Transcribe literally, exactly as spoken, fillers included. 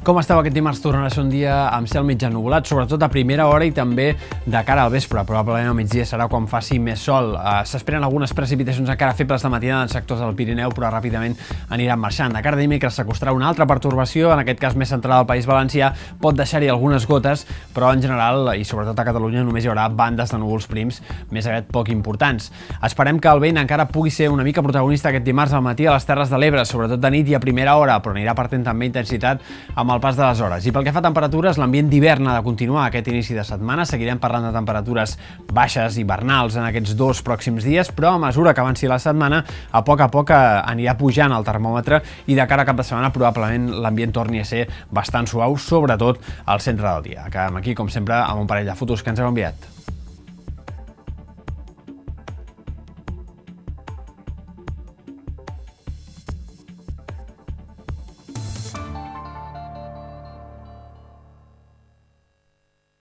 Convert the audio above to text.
Com esteu aquest dimarts? Tornarà a ser un dia amb cel mig ennuvolat, sobretot a primera hora i també de cara al vespre. Probablement al migdia serà quan faci més sol. S'esperen algunes precipitacions encara febles de matinada en sectors del Pirineu, però ràpidament aniran marxant. De cara a dimecres s'acostarà una altra pertorbació, en aquest cas més centrada al País Valencià. Pot deixar-hi algunes gotes, però en general, i sobretot a Catalunya, només hi haurà bandes de núvols prims, més aviat poc importants. Esperem que el vent encara pugui ser una mica protagonista aquest dimarts al matí a les Terres de l'Ebre, sobretot de nit i a primera hora, però anirà perdent també intensitat amb el pas de les hores. I pel que fa a temperatures, l'ambient d'hivern ha de continuar aquest inici de setmana. Seguirem parlant de temperatures baixes hivernals en aquests dos pròxims dies, però a mesura que avanci la setmana, a poc a poc anirà pujant el termòmetre i de cara a cap de setmana probablement l'ambient torni a ser bastant suau, sobretot al centre del dia. Acabem aquí, com sempre, amb un parell de fotos que ens heu enviat.